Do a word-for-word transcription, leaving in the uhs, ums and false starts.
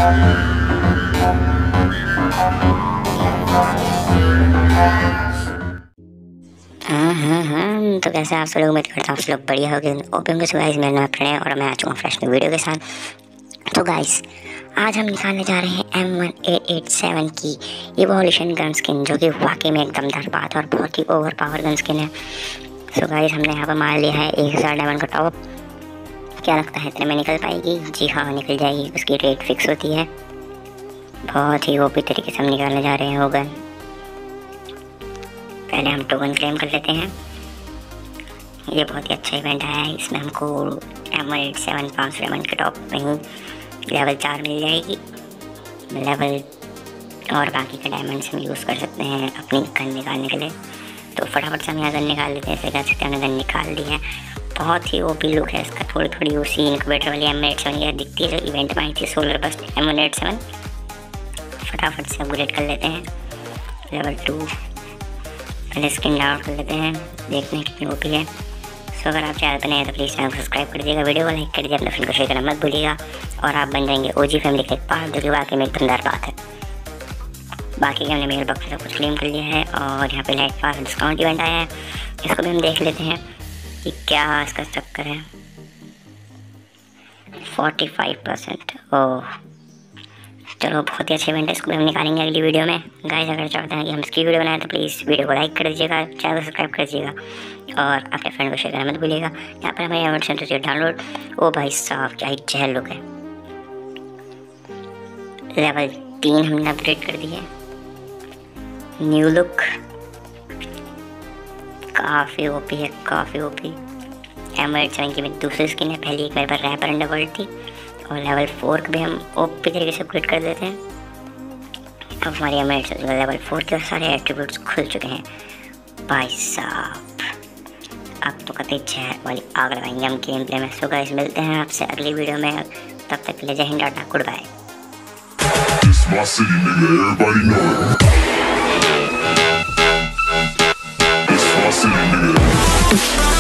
हाँ हाँ हाँ तो कैसे आप सब लोग, उम्मीद करता हूँ आप सब लोग बढ़िया हो गए। ओपन के गाइस, मेरा नाम प्रणय और मैं आ चुका हूँ फ्रेश न्यू वीडियो के साथ। तो गाइस आज हम निकालने जा रहे हैं M one eight eight seven की इवोल्यूशन गन स्किन, जो कि वाकई में एक दमदार बात और बहुत ही ओवर पावर गन स्किन है। सो गाइस हमने यहाँ पर मार लिया है एक हज़ार डायमंड का टॉप। क्या लगता है इतने में निकल पाएगी? जी हाँ निकल जाएगी, उसकी रेट फिक्स होती है। बहुत ही ओपी तरीके से हम निकालने जा रहे हैं वो गन। पहले हम टोकन क्लेम कर लेते हैं। ये बहुत ही अच्छा इवेंट आया है, इसमें हमको एम वन एट सेवन पाँच सौ डायमंड के टॉप में ही लेवल चार मिल जाएगी। लेवल और बाकी का डायमंड्स हम यूज़ कर सकते हैं अपनी गन निकालने के लिए। तो फटाफट से हम यहाँ गन निकाल लेते हैं। ऐसे कह सकते हैं हमने गन निकाल ली है। बहुत ही ओपी लुक है इसका। थोड़ी थोड़ी उसी इनक्यूबेटर वाली एम वन एट सेवन ये दिखती है जो इवेंट में आई थी, solar bust M one eight seven. फटाफट से अपग्रेड कर लेते हैं लेवल टू। पहले स्किन डाउनलोड कर लेते हैं, देखते हैं कितनी ओपी है। सो अगर आप चैनल पर नए हैं तो प्लीज़ चैनल को सब्सक्राइब कर दीजिएगा, वीडियो को लाइक कर दीजिए, अपने फ्रेंड को शेयर करना मत भूलिएगा और आप बन जाएंगे ओजी फैमिली का एक पार्ट, जो कि वाकई में एक दमदार बात है। बाकी हमने मेल बॉक्स सब कुछ क्लेम कर लिया है और यहाँ पे लाइट पास डिस्काउंट इवेंट आया है, इसको भी हम देख लेते हैं कि क्या इसका चक्कर है। फोर्टी फाइव परसेंट ओह चलो बहुत ही अच्छा इवेंट है, इसको भी हम निकालेंगे अगली वीडियो में। गाइस अगर चाहते हैं कि हम इसकी वीडियो बनाएं तो प्लीज़ वीडियो को लाइक कर दीजिएगा, चैनल को सब्सक्राइब कर दीजिएगा और अपने फ्रेंड को शेयर करना मत भूलिएगा। यहाँ पर हमें एम सेंटर से डाउनलोड। ओ भाई साहब क्या ही जहर लुक है। लेवल तीन हमने अपग्रेड कर दिए। न्यू लुक काफ़ी ओपी है, काफ़ी ओपी। एम एट सेवन की दूसरी स्किन है, पहली एक मेरे पर रैपर अंडरवर्ल्ड थी और लेवल फोर को भी हम ओपी तरीके से अपग्रेड कर देते हैं। अब हमारी M eight seven level four के सारे एट्रीब्यूट्स खुल चुके हैं भाई साहब। अब तो कतई जहर वाली आग लगाएंगे हम गेम प्ले में। सो गाइस मिलते हैं आपसे अगली वीडियो में, तब तक के लिए Jai Hind, tata, goodbye. It's my city, nigga, everybody know it. It's my city, nigga.